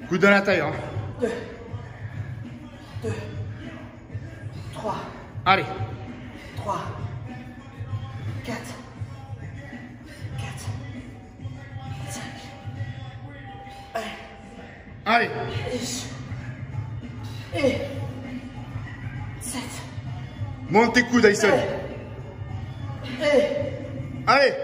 Coude dans la taille, hein. 2, 3. Allez. 3, 4, 5. Allez. Et 7. Monte tes coudes, Ayson. Allez.